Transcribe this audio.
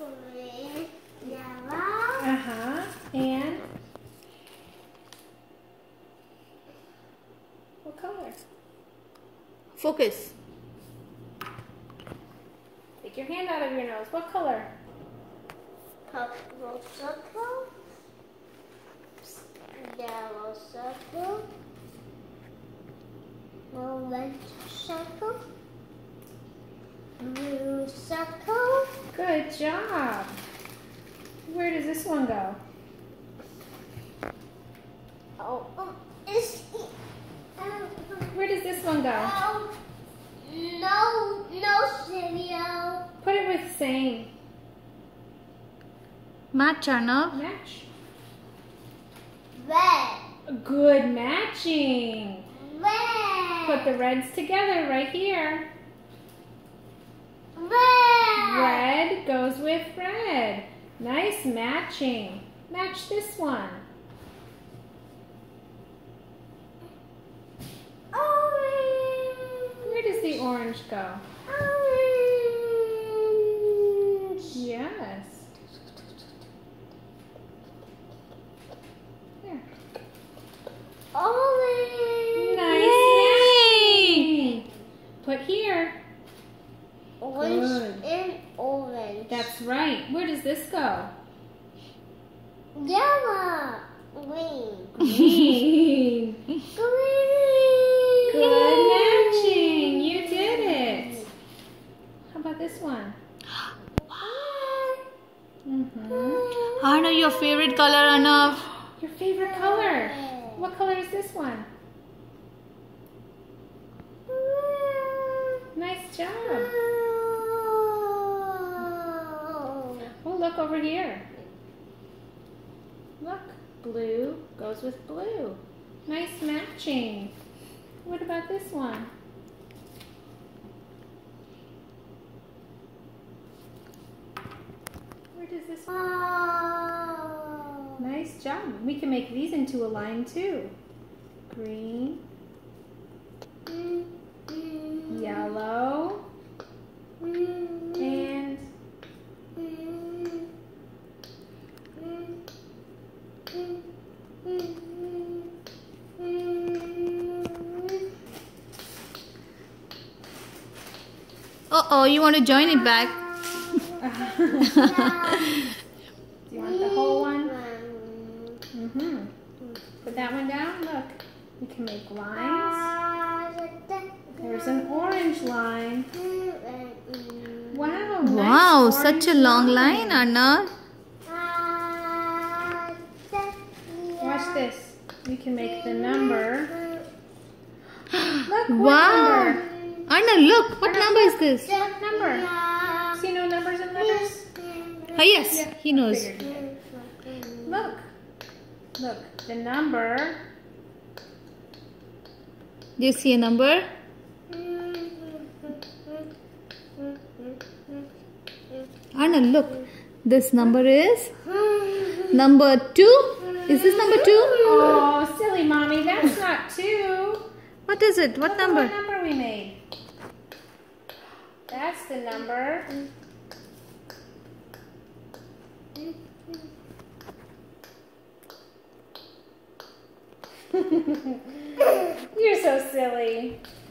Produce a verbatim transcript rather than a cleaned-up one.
green, yellow. Uh-huh. And what color? Focus. Take your hand out of your nose. What color? Purple circle, yellow circle, orange circle, blue circle. Good job. Where does this one go? Oh, oh it's Where does this one go? oh, no, no cereal. Put it with same. Match, Arnav. Match. Red, Good matching. red, Put the reds together right here. red, Red goes with red. Nice matching. Match this one. orange, Where does the orange go? orange, Yes. There. orange, Nice matching. Put here. orange, Good. and orange. That's right. Where does this go? Yellow, green, Green. green. Good matching. You did it. How about this one? Mm-hmm. Arnav, your favorite color, Arnav. Your favorite color. What color is this one? Nice job. Oh, look over here. Look, blue goes with blue. Nice matching. What about this one? Where does this one? Oh. Nice job. We can make these into a line too. Green, yellow, and Uh-oh, you want to join it back? do you want the whole one? Mm-hmm. Put that one down. Look, we can make lines. There's an orange line. Wow. Wow, nice such a orange long line, Arnav. Watch this. We can make the number. Look, what Wow. number? Arnav, look, what number is this? What number? So you know numbers and letters? Oh, yes, he knows. Figured you did. Look. Look, the number. Do you see a number? Arnav, look. This number is number two. Is this number two? Oh, silly mommy, that's not two. What is it? What Look at number? What number we made? That's the number. You're so silly.